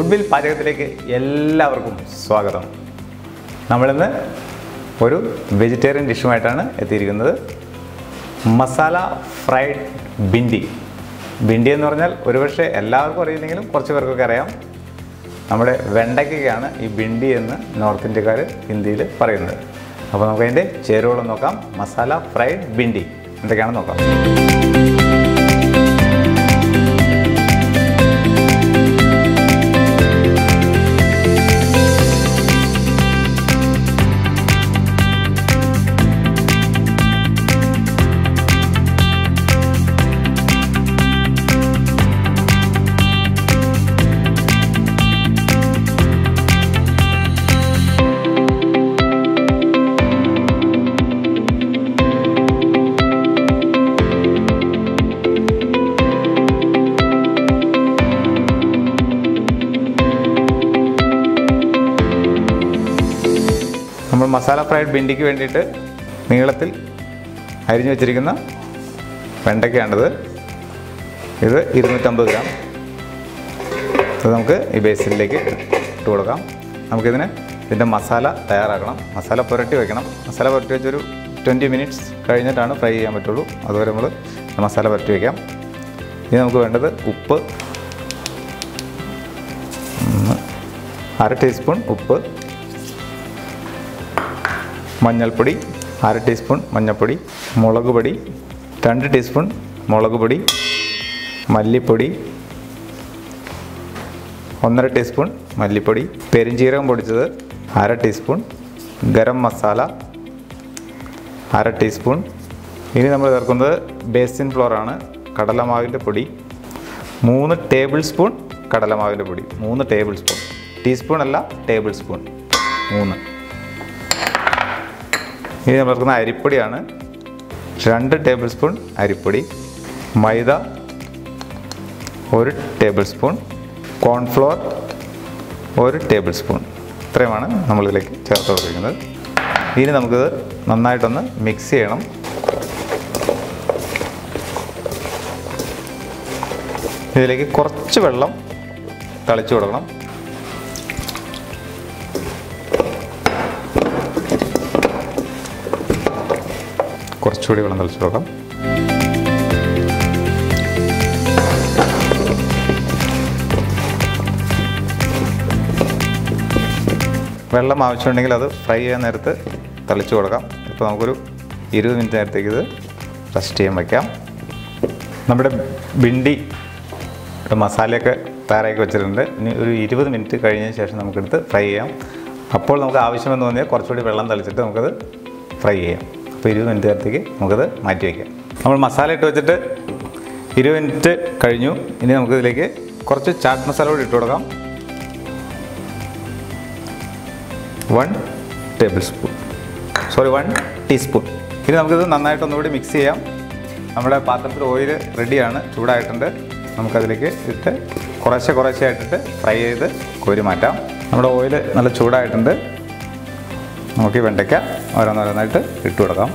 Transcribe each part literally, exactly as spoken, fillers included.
Goodwill പാചകത്തിലേക്ക് എല്ലാവർക്കും സ്വാഗതം. നമ്മളിന്ന് ഒരു വെജിറ്റേറിയൻ ഡിഷുമായിട്ടാണ് എത്തിയിരിക്കുന്നത്. മസാല ഫ്രൈഡ് ബിൻഡി. ബിൻഡി എന്ന് പറഞ്ഞാൽ ഒരുപക്ഷെ എല്ലാവർക്കും അറിയില്ലെങ്കിലും കുറച്ച് പേർക്കൊക്കെ അറിയാം. നമ്മുടെ വെണ്ടയ്ക്കയാണ് ഈ ബിൻഡി എന്ന് നോർത്ത് ഇന്ത്യക്കാർ ഹിന്ദിയിൽ പറയുന്നത്. അപ്പോൾ നമുക്ക് അതിൻ്റെ ചേരുവകൾ നോക്കാം. മസാല ഫ്രൈഡ് ബിൻഡി എന്തൊക്കെയാണെന്ന് നോക്കാം. നമ്മൾ മസാല ഫ്രൈഡ് ബിൻഡിക്ക് വേണ്ടിയിട്ട് നീളത്തിൽ അരിഞ്ഞു വെച്ചിരിക്കുന്ന വെണ്ടയ്ക്കാണിത്. ഇത് ഇരുന്നൂറ്റമ്പത് ഗ്രാം. ഇത് നമുക്ക് ഈ ബേസിനിലേക്ക് ഇട്ട് കൊടുക്കാം. നമുക്കിതിന് ഇതിൻ്റെ മസാല തയ്യാറാക്കണം. മസാല പുരട്ടി വയ്ക്കണം. മസാല പുരട്ടി വെച്ചൊരു ട്വൻറ്റി മിനിറ്റ്സ് കഴിഞ്ഞിട്ടാണ് ഫ്രൈ ചെയ്യാൻ പറ്റുള്ളൂ. അതുവരെ നമ്മൾ മസാല പുരട്ടി വയ്ക്കാം. ഇനി നമുക്ക് വേണ്ടത് ഉപ്പ്, അര ടീസ്പൂൺ ഉപ്പ്, മഞ്ഞൾപ്പൊടി അര ടീസ്പൂൺ മഞ്ഞൾപ്പൊടി, മുളക് പൊടി രണ്ട് ടീസ്പൂൺ മുളക് പൊടി, മല്ലിപ്പൊടി ഒന്നര ടീസ്പൂൺ മല്ലിപ്പൊടി, പെരിഞ്ജീരകം പൊടിച്ചത് അര ടീസ്പൂൺ, ഗരം മസാല അര ടീസ്പൂൺ. ഇനി നമ്മൾ ചേർക്കുന്നത് ബേസിൻ ഫ്ലോറാണ്, കടലമാവിൻ്റെ പൊടി മൂന്ന് ടേബിൾ സ്പൂൺ, കടലമാവിൻ്റെ പൊടി മൂന്ന് ടേബിൾ സ്പൂൺ, ടീസ്പൂൺ അല്ല ടേബിൾ സ്പൂൺ മൂന്ന്. ഇനി നമ്മൾ ചേർക്കുന്ന അരിപ്പൊടിയാണ് രണ്ട് ടേബിൾ സ്പൂൺ അരിപ്പൊടി, മൈദ ഒരു ടേബിൾ സ്പൂൺ, കോൺഫ്ലോർ ഒരു ടേബിൾ സ്പൂൺ. ഇത്രയുമാണ് നമ്മളിതിലേക്ക് ചേർത്ത് കൊടുക്കുന്നത്. ഇനി നമുക്കിത് നന്നായിട്ടൊന്ന് മിക്സ് ചെയ്യണം. ഇതിലേക്ക് കുറച്ച് വെള്ളം തളിച്ചു കൊടുക്കണം. കുറച്ചുകൂടി വെള്ളം തളിച്ചു കൊടുക്കാം. വെള്ളം ആവശ്യമുണ്ടെങ്കിൽ അത് ഫ്രൈ ചെയ്യാൻ നേരത്ത് തളിച്ചു കൊടുക്കാം. ഇപ്പോൾ നമുക്കൊരു ഇരുപത് മിനിറ്റ് നേരത്തേക്ക് ഇത് റെസ്റ്റ് ചെയ്യാൻ വയ്ക്കാം. നമ്മുടെ ബിൻഡി മസാലയൊക്കെ തയ്യാറാക്കി വെച്ചിട്ടുണ്ട്. ഇനി ഒരു ഇരുപത് മിനിറ്റ് കഴിഞ്ഞതിന് ശേഷം നമുക്കെടുത്ത് ഫ്രൈ ചെയ്യാം. അപ്പോൾ നമുക്ക് ആവശ്യമെന്ന് തോന്നിയാൽ കുറച്ചുകൂടി വെള്ളം തളിച്ചിട്ട് നമുക്കത് ഫ്രൈ ചെയ്യാം. അപ്പോൾ ഇരുപത് മിനിറ്റ് നേരത്തേക്ക് നമുക്കത് മാറ്റി വയ്ക്കാം. നമ്മൾ മസാല ഇട്ട് വെച്ചിട്ട് ഇരുപത് മിനിറ്റ് കഴിഞ്ഞു. ഇനി നമുക്കിതിലേക്ക് കുറച്ച് ചാട്ട് മസാല കൂടി ഇട്ട് കൊടുക്കാം. One tablespoon sorry one teaspoon. ഇനി നമുക്കിത് നന്നായിട്ടൊന്നുകൂടി മിക്സ് ചെയ്യാം. നമ്മുടെ പാത്രത്തിൽ ഓയിൽ റെഡിയാണ്, ചൂടായിട്ടുണ്ട്. നമുക്കതിലേക്ക് ഇട്ട് കുറേശ്ശെ കുറേശ്ശെ ആയിട്ടിട്ട് ഫ്രൈ ചെയ്ത് കോരി മാറ്റാം. നമ്മുടെ ഓയിൽ നല്ല ചൂടായിട്ടുണ്ട്. നമുക്ക് ഈ വെണ്ടയ്ക്ക ഓരോന്നോരോന്നായിട്ട് ഇട്ട് കൊടുക്കാം.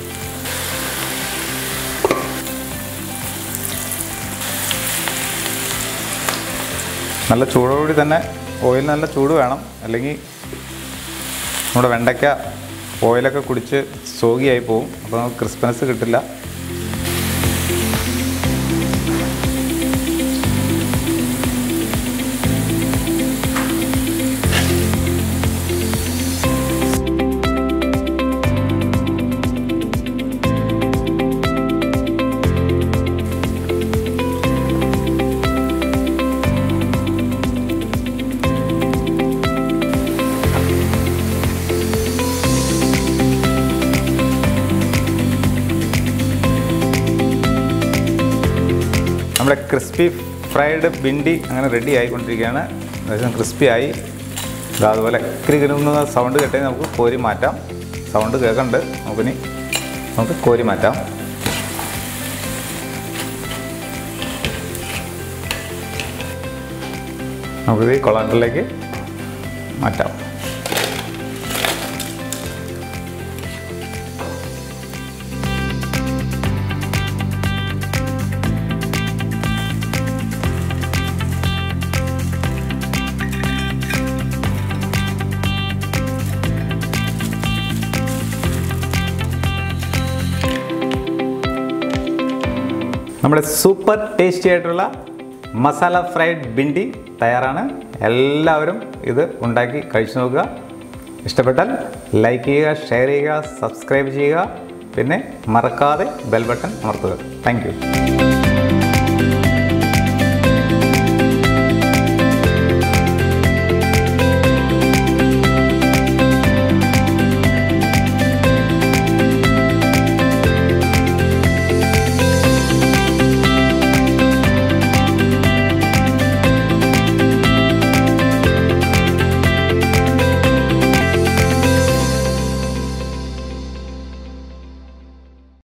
നല്ല ചൂടോടുകൂടി തന്നെ ഓയിൽ നല്ല ചൂട് വേണം, അല്ലെങ്കിൽ നമ്മുടെ വെണ്ടയ്ക്ക ഓയിലൊക്കെ കുടിച്ച് സോഗിയായി പോവും. അപ്പോൾ നമുക്ക് ക്രിസ്പനെസ് കിട്ടില്ല. നമ്മുടെ ക്രിസ്പി ഫ്രൈഡ് ബിൻഡി അങ്ങനെ റെഡി ആയിക്കൊണ്ടിരിക്കുകയാണ്. ഏകദേശം ക്രിസ്പി ആയി. അതുപോലെ കിരികിരുന്ന സൗണ്ട് കേട്ടേ നമുക്ക് കോരി മാറ്റാം. സൗണ്ട് കേൾക്കുന്നുണ്ട്. നമുക്കിനി നമുക്ക് കോരി മാറ്റാം. നമുക്കിത് ഈ കൊളാണ്ടറിലേക്ക് മാറ്റാം. നമ്മുടെ സൂപ്പർ ടേസ്റ്റി ആയിട്ടുള്ള മസാല ഫ്രൈഡ് ബിണ്ടി തയ്യാറാണ്. എല്ലാവരും ഇത് ഉണ്ടാക്കി കഴിച്ചു നോക്കുക. ഇഷ്ടപ്പെട്ടാൽ ലൈക്ക് ചെയ്യുക, ഷെയർ ചെയ്യുക, സബ്സ്ക്രൈബ് ചെയ്യുക. പിന്നെ മറക്കാതെ ബെൽ ബട്ടൺ അമർത്തുക. Thank U.